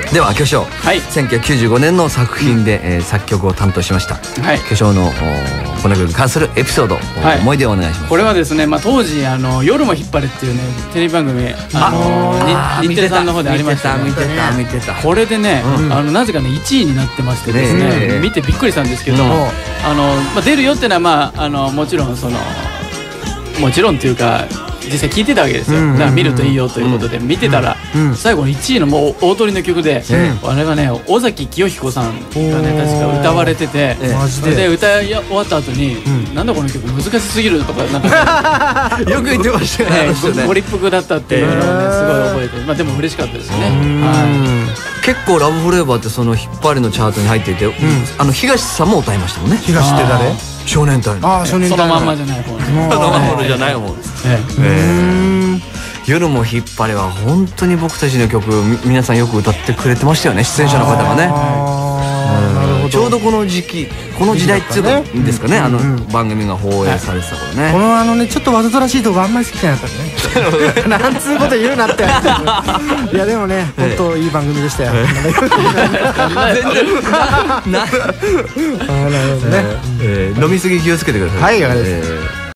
では巨匠、 はい、 1995年の作品で、作曲を担当しました、 はい、 巨匠のこの曲に関するエピソード、はい、思い出をお願いします。 これはですね、当時夜も引っ張れっていうねテレビ番組日テレさんの方でありましたね。 見てた。 これでね、なぜかね1位になってましてですね、見てびっくりしたんですけど、出るよっていうのはもちろんもちろんっていうか実際聴いてたわけですよ。だから見るといいよということで見てたら、最後の1位のもう大トリの曲で、あれがね尾崎清彦さんがね確か歌われてて、それで歌い終わった後に「なんだこの曲難しすぎる」とかなんかよく言ってましたよね。 ご立腹だったっていうのをねすごい覚えて、でも嬉しかったですね。 結構ラブフォーエバーってその引っ張りのチャートに入っていて、東さんも歌いましたもんね。 東って誰？ 少年隊。 そのまんまじゃない方ね。 そのまんまじゃない方です。夜も引っ張れは本当に僕たちの曲皆さんよく歌ってくれてましたよね、出演者の方がね。ちょうどこの時期、この時代っていうかですかね、番組が放映されてた頃ね。 このねちょっとわざとらしいとこあんまり好きじゃなかったね。なんつうこと言うなって。いやでもね本当いい番組でしたよ。全然。 飲みすぎ気をつけてください。 はい。